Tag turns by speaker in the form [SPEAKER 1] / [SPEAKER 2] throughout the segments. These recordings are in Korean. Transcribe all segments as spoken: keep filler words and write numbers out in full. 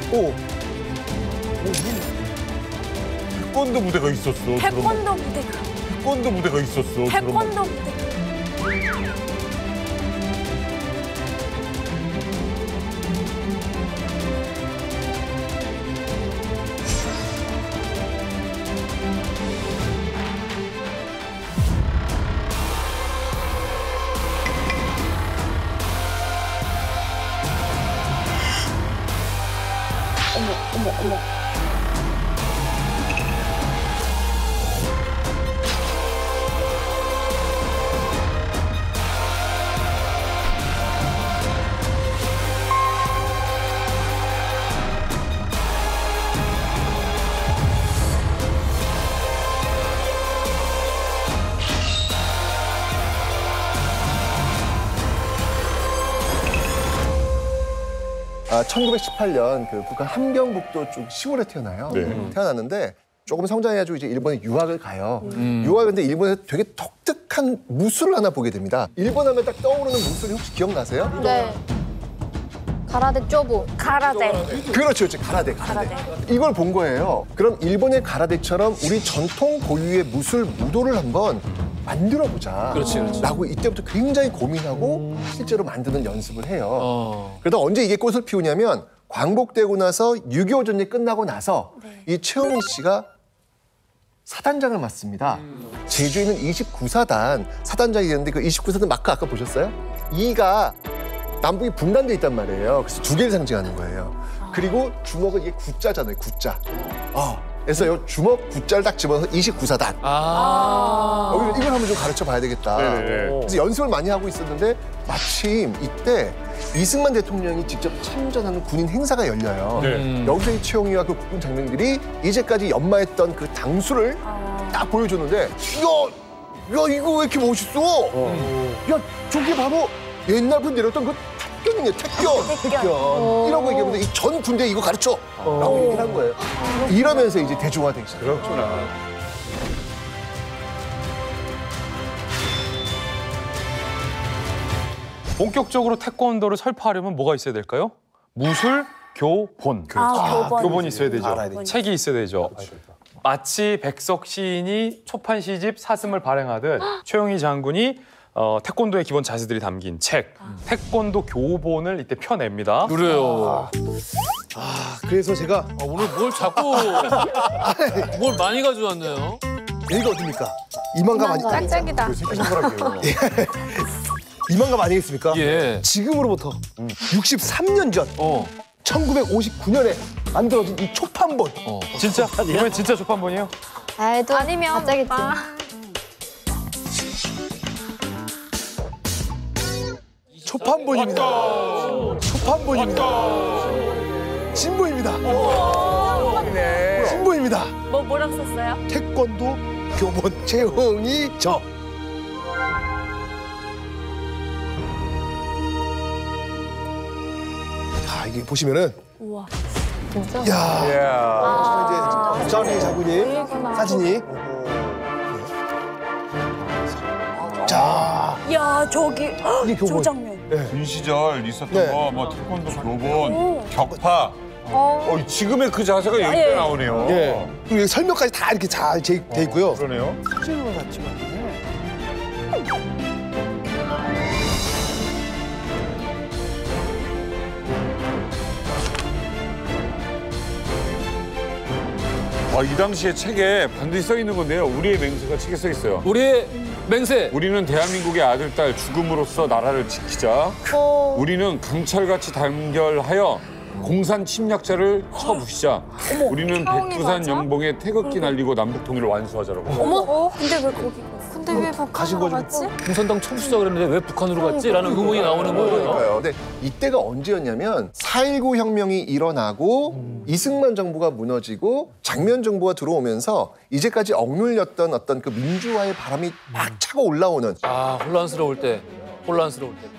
[SPEAKER 1] 오. 태권도 무대가 있었어.
[SPEAKER 2] 태권도 무대가.
[SPEAKER 1] 태권도 무대가 있었어.
[SPEAKER 2] 태권도 무대. 어머, 어머, 어머.
[SPEAKER 3] 아, 천구백십팔 년 그 북한 함경북도 쪽 시골에 태어나요.
[SPEAKER 1] 네.
[SPEAKER 3] 태어났는데 조금 성장해가지고 이제 일본에 유학을 가요.
[SPEAKER 2] 음.
[SPEAKER 3] 유학인데 일본에서 되게 독특한 무술을 하나 보게 됩니다. 일본 하면 딱 떠오르는 무술이 혹시 기억나세요?
[SPEAKER 4] 네. 가라데 쪼부.
[SPEAKER 2] 가라데.
[SPEAKER 3] 그렇죠, 그렇죠. 가라데, 가라데.
[SPEAKER 2] 가라데.
[SPEAKER 3] 이걸 본 거예요. 그럼 일본의 가라데처럼 우리 전통 고유의 무술 무도를 한번 만들어보자.
[SPEAKER 5] 그렇지, 그렇지.
[SPEAKER 3] 라고 이때부터 굉장히 고민하고 실제로 만드는 연습을 해요.
[SPEAKER 5] 어.
[SPEAKER 3] 그러다 언제 이게 꽃을 피우냐면 광복되고 나서 육이오 전쟁이 끝나고 나서
[SPEAKER 2] 네.
[SPEAKER 3] 이 최영민 씨가 사단장을 맡습니다. 제주에 있는 이십구 사단 사단장이 됐는데 그 이십구 사단 마크 아까 보셨어요? 이가 남북이 분단돼 있단 말이에요. 그래서 두 개를 상징하는 거예요. 그리고 주먹은 이게 구자잖아요, 구자. 어. 그래서 이 주먹 구자를 딱 집어서 이십구 사단.
[SPEAKER 5] 아.
[SPEAKER 3] 어, 이걸 한번 좀 가르쳐 봐야 되겠다.
[SPEAKER 1] 네네.
[SPEAKER 3] 그래서 연습을 많이 하고 있었는데 마침 이때 이승만 대통령이 직접 참전하는 군인 행사가 열려요.
[SPEAKER 1] 네.
[SPEAKER 5] 음.
[SPEAKER 3] 여기서 이 최용희와 그 국군 장병들이 이제까지 연마했던 그 당수를 딱 보여줬는데 야, 야 이거 왜 이렇게 멋있어? 야 저게 바로 옛날부터 내렸던 그 택견이네, 택견.
[SPEAKER 2] 택견.
[SPEAKER 3] 이라고 얘기하는데 이 전 군대 이거 가르쳐. 라고 얘기를 한 거예요. 이러면서 이제 대중화되기 시작해요.
[SPEAKER 1] 그렇구나.
[SPEAKER 5] 본격적으로 태권도를 설파하려면 뭐가 있어야 될까요? 무술, 교본.
[SPEAKER 2] 아, 교본.
[SPEAKER 5] 교본이 있어야 되죠.
[SPEAKER 3] 알아야 되죠.
[SPEAKER 5] 책이 있어야 되죠. 마치 백석 시인이 초판 시집 사슴을 발행하듯 최용희 장군이 어, 태권도의 기본 자세들이 담긴 책, 태권도 교본을 이때 펴냅니다.
[SPEAKER 6] 그래요.
[SPEAKER 3] 아, 그래서 제가
[SPEAKER 6] 아, 오늘 뭘 자꾸 뭘 많이 가져왔네요.
[SPEAKER 3] 여기가 어딥니까? 이만감 아니,
[SPEAKER 2] 짝짝이다.
[SPEAKER 1] 손가락이에요.
[SPEAKER 3] 이만감 아니겠습니까?
[SPEAKER 6] 예.
[SPEAKER 3] 지금으로부터 육십삼 년 전
[SPEAKER 6] 어.
[SPEAKER 3] 천구백오십구 년에 만들어진 이 초판본.
[SPEAKER 6] 어.
[SPEAKER 5] 진짜? 이번엔 진짜 초판본이에요?
[SPEAKER 4] 아이도
[SPEAKER 2] 아니면
[SPEAKER 4] 갑자겠지.
[SPEAKER 2] 아.
[SPEAKER 3] 초판본입니다. 초판본입니다. 신본입니다. 신본입니다.
[SPEAKER 2] 뭐 뭐라고 썼어요?
[SPEAKER 3] 태권도 교본 최홍희 저. 자, 이게 보시면은
[SPEAKER 2] 우와.
[SPEAKER 4] 진짜?
[SPEAKER 3] 야,
[SPEAKER 1] 이야.
[SPEAKER 3] 이제 짤리 장군님 사진이. 자,
[SPEAKER 2] 야 저기
[SPEAKER 3] 이게 교본.
[SPEAKER 2] 저 장면.
[SPEAKER 1] 군 시절 있었던
[SPEAKER 3] 네.
[SPEAKER 1] 거, 뭐 태권도 교본,
[SPEAKER 2] 오.
[SPEAKER 1] 격파. 어, 지금의 그 자세가 여기
[SPEAKER 2] 예.
[SPEAKER 1] 나오네요.
[SPEAKER 3] 예. 그리고 여기 설명까지 다 이렇게 잘 돼 있고요.
[SPEAKER 1] 그러네요.
[SPEAKER 3] 사진으로 다 찍었네.
[SPEAKER 1] 아, 이 당시에 책에 반드시 써 있는 건데요. 우리의 맹세가 책에 써 있어요.
[SPEAKER 6] 우리의 맹세.
[SPEAKER 1] 우리는 대한민국의 아들, 딸 죽음으로써 나라를 지키자.
[SPEAKER 4] 어.
[SPEAKER 1] 우리는 강철같이 단결하여 공산 침략자를 쳐부시자. 우리는
[SPEAKER 2] 차원이
[SPEAKER 1] 백두산
[SPEAKER 2] 맞아?
[SPEAKER 1] 영봉에 태극기 날리고 남북 통일을 완수하자라고.
[SPEAKER 2] 어머? 근데 왜 거기? 근데 왜
[SPEAKER 3] 가신
[SPEAKER 2] 북한으로
[SPEAKER 3] 거죠?
[SPEAKER 2] 갔지?
[SPEAKER 6] 공산당 쳐부시자 그랬는데 왜 북한으로 갔지? 라는 의문이 나오는 거예요.
[SPEAKER 3] 그러니까요. 근데 이때가 언제였냐면 사 일구 혁명이 일어나고 이승만 정부가 무너지고 장면 정부가 들어오면서 이제까지 억눌렸던 어떤 그 민주화의 바람이 막 차고 올라오는.
[SPEAKER 6] 아, 혼란스러울 때. 혼란스러울 때.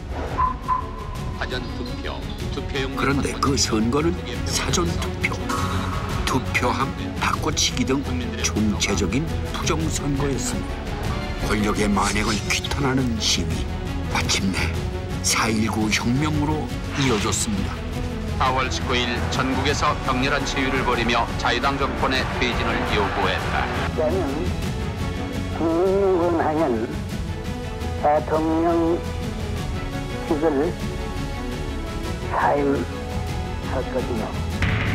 [SPEAKER 7] 사전투표, 투표용 그런데 그 선거는 사전투표, 투표함, 바꿔치기 등 총체적인 부정선거였습니다. 권력의 만행을 규탄하는 시위, 마침내 사 일구 혁명으로 이어졌습니다.
[SPEAKER 8] 사월 십구일 전국에서 격렬한 시위를 벌이며 자유당 정권의 퇴진을 요구했다.
[SPEAKER 9] 저는 김문하는 대통령직을 사임했거든요.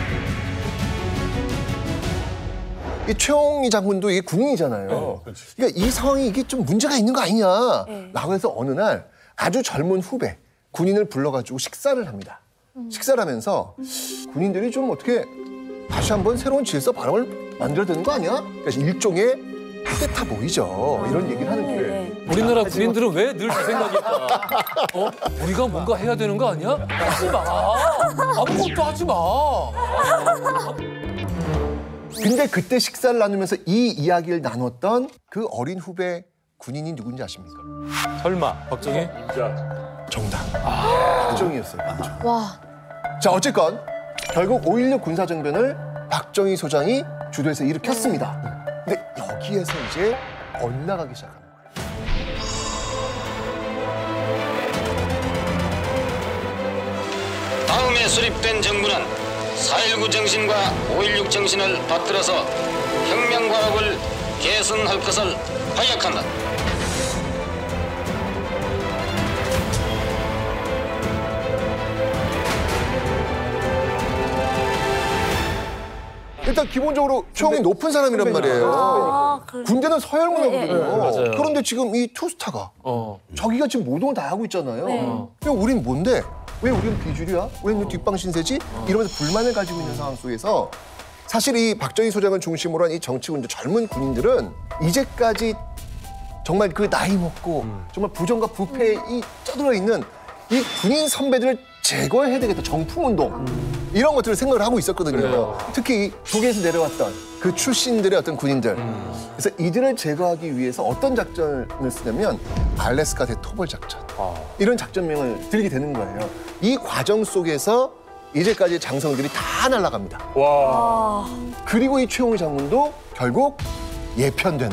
[SPEAKER 3] 이 최홍희 장군도 이 군인이잖아요. 그러니까 이 상황이 이게 좀 문제가 있는 거 아니냐.
[SPEAKER 2] 네.
[SPEAKER 3] 라고 해서 어느 날 아주 젊은 후배 군인을 불러가지고 식사를 합니다. 식사를 하면서 군인들이 좀 어떻게 다시 한번 새로운 질서 발언을 만들어야 되는 거 아니야? 그러니까 일종의 쿠데타 모이죠. 이런 얘기를 하는 거예요.
[SPEAKER 6] 우리나라 군인들은 왜 늘 그 생각일까? 어? 우리가 뭔가 해야 되는 거 아니야? 하지 마. 아무것도 하지 마.
[SPEAKER 3] 근데 그때 식사를 나누면서 이 이야기를 나눴던 그 어린 후배 군인이 누군지 아십니까?
[SPEAKER 5] 설마.
[SPEAKER 6] 박정희?
[SPEAKER 3] 정답. 박정희였어요. 박정희.
[SPEAKER 4] 와.
[SPEAKER 3] 자, 어쨌건 결국 오일육 군사정변을 박정희 소장이 주도해서 일으켰습니다. 근데 여기에서 이제 엇나가기 시작합니다.
[SPEAKER 10] 다음에 수립된 정부는 사일구 정신과 오일육 정신을 받들어서 혁명과학을 개선할 것을 확약한다.
[SPEAKER 3] 일단 기본적으로 최홍이 높은 사람이란 말이에요.
[SPEAKER 2] 아, 그래.
[SPEAKER 3] 군대는 서열문화거든요.
[SPEAKER 2] 네,
[SPEAKER 6] 맞아요.
[SPEAKER 3] 그런데 지금 이 투스타가
[SPEAKER 6] 어.
[SPEAKER 3] 자기가 지금 모동을 다 하고 있잖아요.
[SPEAKER 2] 네.
[SPEAKER 3] 그럼 우린 뭔데? 왜 우리는 비주류야? 왜 우리는 뒷방신세지? 이러면서 불만을 가지고 있는 상황 속에서 사실 이 박정희 소장을 중심으로 한 이 정치군들 젊은 군인들은 이제까지 정말 그 나이 먹고 정말 부정과 부패에 이 쩌들어 있는 이 군인 선배들을 제거해야 되겠다. 정풍운동. 이런 것들을 생각을 하고 있었거든요.
[SPEAKER 6] 그래요.
[SPEAKER 3] 특히 이 북에서 내려왔던 그 출신들의 어떤 군인들. 그래서 이들을 제거하기 위해서 어떤 작전을 쓰냐면 알래스카 대토벌 작전. 이런 작전명을 들게 되는 거예요. 이 과정 속에서 이제까지 장성들이 다 날아갑니다.
[SPEAKER 1] 와.
[SPEAKER 3] 그리고 이 최홍희 장군도 결국 예편되는.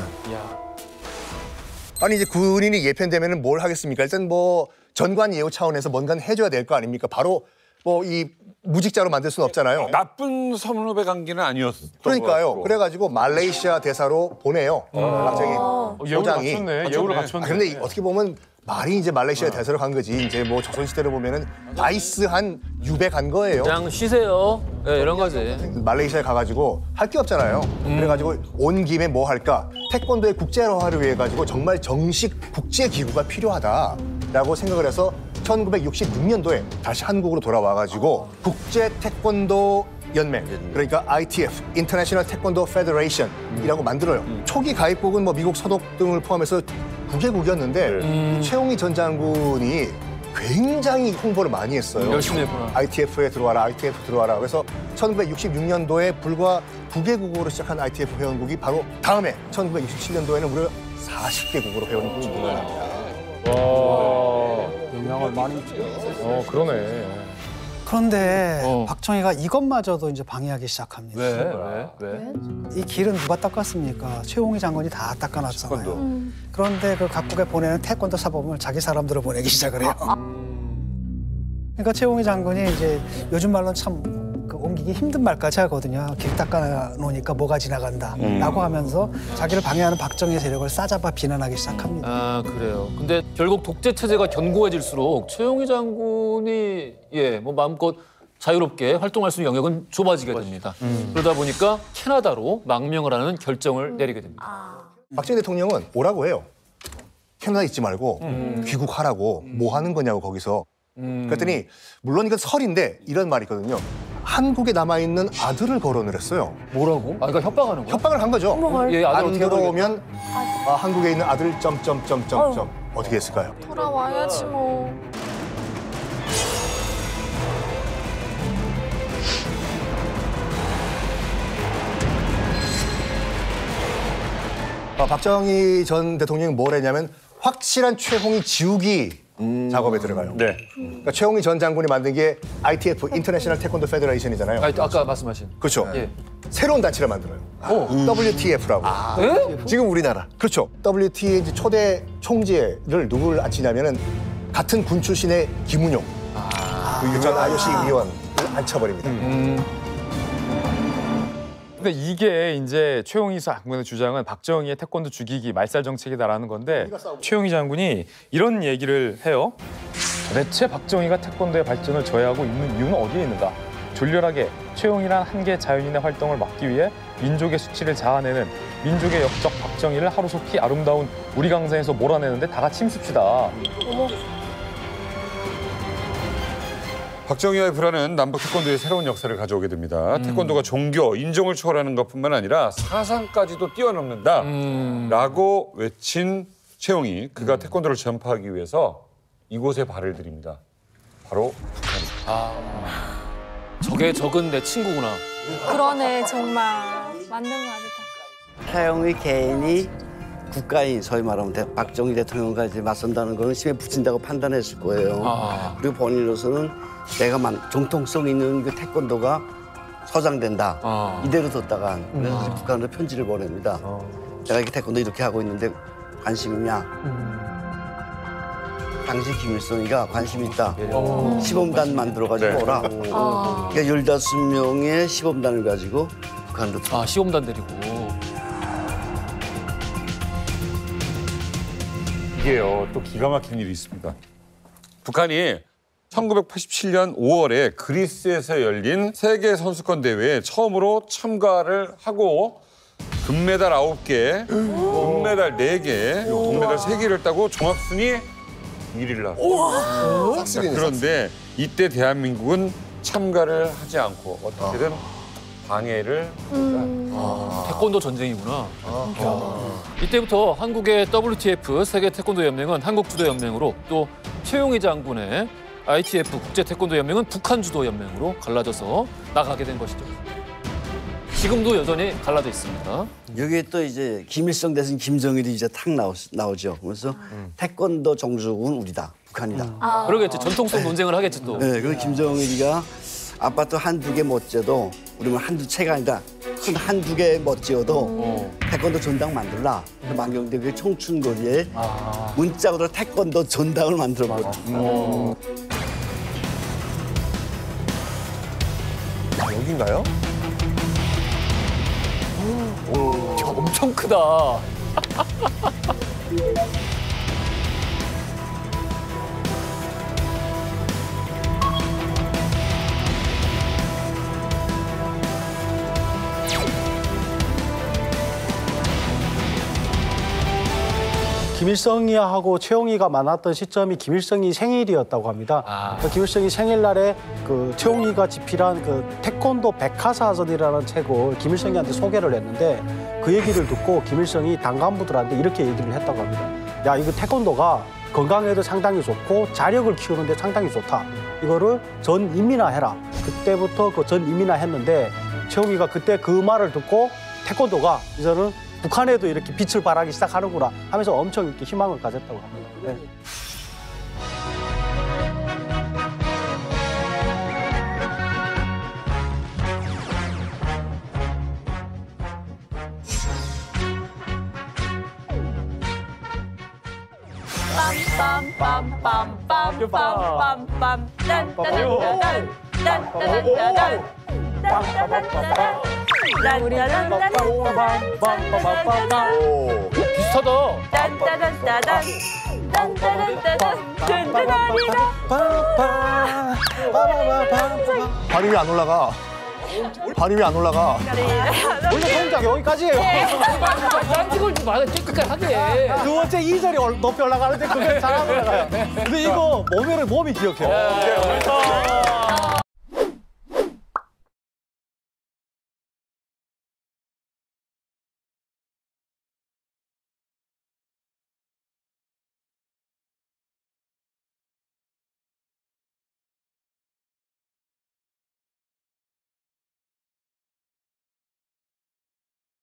[SPEAKER 11] 아니 이제 군인이 예편되면은 뭘 하겠습니까? 일단 뭐 전관 예우 차원에서 뭔가 해줘야 될 거 아닙니까? 바로 뭐 이 무직자로 만들 수는 없잖아요.
[SPEAKER 1] 나쁜 선후배 관계는 아니었던
[SPEAKER 11] 그러니까요.
[SPEAKER 1] 것 같고.
[SPEAKER 11] 그래가지고 말레이시아 대사로 보내요. 박정희
[SPEAKER 5] 어, 예우를
[SPEAKER 11] 소장이.
[SPEAKER 5] 갖췄네. 예우를 갖췄네.
[SPEAKER 11] 아, 그런데 어떻게 보면 말이 이제 말레이시아 대사로 간 거지. 이제 뭐 조선시대로 보면은 나이스한 유배 간 거예요.
[SPEAKER 6] 그냥 쉬세요. 네, 이런 거지.
[SPEAKER 11] 말레이시아에 가가지고 할 게 없잖아요. 그래가지고 온 김에 뭐 할까? 태권도의 국제화를 위해 가지고 정말 정식 국제기구가 필요하다라고 생각을 해서 천구백육십육 년도에 다시 한국으로 돌아와가지고 국제 태권도 연맹, 그러니까 아이티에프, 인터내셔널 태권도 페더레이션이라고 만들어요. 초기 가입국은 뭐 미국, 서독 등을 포함해서 구 개국이었는데
[SPEAKER 6] 음.
[SPEAKER 11] 최홍희 전 장군이 굉장히 홍보를 많이 했어요.
[SPEAKER 6] 열심히 했구나.
[SPEAKER 11] 아이티에프에 들어와라, 아이티에프 들어와라. 그래서 천구백육십육 년도에 불과 구 개국으로 시작한 아이티에프 회원국이 바로 다음에 천구백육십칠 년도에는 무려 사십 개국으로 회원국이 증가합니다.
[SPEAKER 5] 영향을 많이 미쳐. 어, 그러네.
[SPEAKER 12] 그런데
[SPEAKER 6] 어.
[SPEAKER 12] 박정희가 이것마저도 이제 방해하기 시작합니다.
[SPEAKER 6] 왜? 왜? 왜?
[SPEAKER 12] 이 길은 누가 닦았습니까? 최홍희 장군이 다 닦아놨잖아요. 그런데 그 각국에 보내는 태권도 사범을 자기 사람들을 보내기 시작을 해요. 그러니까 최홍희 장군이 이제 요즘 말로는 참 그 옮기기 힘든 말까지 하거든요. 길 닦아놓으니까 뭐가 지나간다라고 하면서 자기를 방해하는 박정희 세력을 싸잡아 비난하기 시작합니다.
[SPEAKER 6] 아, 그래요. 근데 결국 독재 체제가 견고해질수록 최용희 장군이 예, 뭐 마음껏 자유롭게 활동할 수 있는 영역은 좁아지게 됩니다. 음. 그러다 보니까 캐나다로 망명을 하는 결정을 내리게 됩니다.
[SPEAKER 11] 박정희 대통령은 오라고 해요. 캐나다 있지 말고 귀국하라고 뭐 하는 거냐고 거기서.
[SPEAKER 6] 음.
[SPEAKER 11] 그랬더니 물론 이건 설인데 이런 말이 있거든요. 한국에 남아있는 아들을 거론을 했어요.
[SPEAKER 6] 뭐라고? 아, 그러니까 협박하는 거야?
[SPEAKER 11] 협박을 한 거죠.
[SPEAKER 2] 어머,
[SPEAKER 6] 예, 아들
[SPEAKER 11] 안
[SPEAKER 6] 어떻게
[SPEAKER 11] 들어오면 아, 한국에 있는 아들 점점점점점 어떻게 했을까요?
[SPEAKER 2] 돌아와야지 뭐.
[SPEAKER 11] 아, 박정희 전 대통령이 뭘 했냐면 확실한 최홍희 지우기 작업에 들어가요.
[SPEAKER 1] 네.
[SPEAKER 11] 그러니까 최홍희 전 장군이 만든 게 아이티에프, 인터내셔널 태권도 페더레이션이잖아요.
[SPEAKER 6] 아, 아까 말씀하신.
[SPEAKER 11] 그렇죠.
[SPEAKER 6] 예.
[SPEAKER 11] 새로운 단체를 만들어요. 더블유티에프라고.
[SPEAKER 6] 예?
[SPEAKER 3] 지금 우리나라.
[SPEAKER 11] 그렇죠. 더블유티의 이제 초대 총재를 누구를 앉히냐면은 같은 군 출신의 김운용, 그 전 아이오씨 위원을 앉혀버립니다.
[SPEAKER 5] 음. 근데 이게 이제 최용희 장군의 주장은 박정희의 태권도 죽이기 말살 정책이다라는 건데 최용희 장군이 이런 얘기를 해요. 도대체 박정희가 태권도의 발전을 저해하고 있는 이유는 어디에 있는가? 졸렬하게 최용희란 한계 자연인의 활동을 막기 위해 민족의 수치를 자아내는 민족의 역적 박정희를 하루속히 아름다운 우리 강산에서 몰아내는데 다 같이 힘씁시다.
[SPEAKER 2] 어머.
[SPEAKER 1] 박정희와의 불화는 남북 태권도의 새로운 역사를 가져오게 됩니다. 음. 태권도가 종교, 인종을 초월하는 것뿐만 아니라 사상까지도 뛰어넘는다
[SPEAKER 6] 음.
[SPEAKER 1] 라고 외친 최용희. 그가 음. 태권도를 전파하기 위해서 이곳에 발을 들입니다. 바로 북한입니다.
[SPEAKER 6] 아, 저게 적은 내 친구구나.
[SPEAKER 2] 그러네 정말. 맞는 말이다.
[SPEAKER 9] 최용희 개인이 국가인 소위 말하면 박정희 대통령과 이제 맞선다는 거는 힘에 붙인다고 판단했을 거예요.
[SPEAKER 6] 아.
[SPEAKER 9] 그리고 본인으로서는 내가 만 정통성 있는 그 태권도가 서장된다. 아. 이대로 뒀다가 그래서 아. 북한으로 편지를 보냅니다. 아. 내가 이렇게 태권도 이렇게 하고 있는데 관심 있냐? 음. 당시 김일성이가 관심 있다. 오. 시범단 만들어가지고 네. 오라. 아. 그러니까 열다섯 명의 시범단을 가지고 북한으로
[SPEAKER 6] 아, 시범단 데리고.
[SPEAKER 1] 이게요, 또 기가 막힌 일이 있습니다. 북한이 천구백팔십칠 년 오월에 그리스에서 열린 세계 선수권 대회에 처음으로 참가를 하고 금메달 아홉 개, 은메달 네 개, 동메달 세 개를 따고 종합순위 일 위를 나왔어요. 그러니까 그런데 이때 대한민국은 참가를 하지 않고 어떻게든 방해를
[SPEAKER 2] 음.
[SPEAKER 6] 아, 태권도 전쟁이구나. 아. 이때부터 한국의 더블유티에프 세계 태권도 연맹은 한국 주도 연맹으로 또 최용희 장군의 아이티에프 국제 태권도 연맹은 북한 주도 연맹으로 갈라져서 나가게 된 것이죠. 지금도 여전히 갈라져 있습니다.
[SPEAKER 9] 여기에 또 이제 김일성 대신 김정일이 이제 탁 나오, 나오죠. 그래서 음. 태권도 종주국은 우리다, 북한이다. 음.
[SPEAKER 6] 아. 그러겠지. 전통성 논쟁을 하겠지 또.
[SPEAKER 9] 네, 그래서 김정일이가 아파트 한두 개 못 지어도 우리는 한두 채가 아니라 큰 한두 개 못 지어도 음. 태권도 전당 만들라. 그래서 만경대교의 청춘거리에 아. 문짝으로 태권도 전당을 만들어버렸죠.
[SPEAKER 11] 음. 아, 여긴가요?
[SPEAKER 6] 오, 엄청 크다.
[SPEAKER 12] 김일성이하고 최용희가 만났던 시점이 김일성이 생일이었다고 합니다. 아. 그 김일성이 생일날에 그 최용희가 집필한 그 태권도 백화사전이라는 책을 김일성이한테 소개를 했는데 그 얘기를 듣고 김일성이 당 간부들한테 이렇게 얘기를 했다고 합니다. 야, 이거 태권도가 건강에도 상당히 좋고 자력을 키우는데 상당히 좋다. 이거를 전 인민화해라. 그때부터 그 전 인민화했는데 최용희가 그때 그 말을 듣고 태권도가 이제는 북한에도 이렇게 빛을 발하기 시작하는구나 하면서 엄청 이렇게 희망을 가졌다고 합니다. 네.
[SPEAKER 2] 빰빰빰빰빰빰빰 딴따단따단 딴따단따단
[SPEAKER 6] 비슷하다.
[SPEAKER 2] 딴따단따단 딴따단따단 딴따단따단
[SPEAKER 11] 발음이 안 올라가. 발음이 안 올라가.
[SPEAKER 12] 원래 동작 여기까지예요.
[SPEAKER 6] 딴 걸지 마. 깨끗하게 하게.
[SPEAKER 12] 두 번째 이 절이 높이 올라가는데 그게 잘 안 올라가요. 근데 이거 몸을 몸이 기억해요.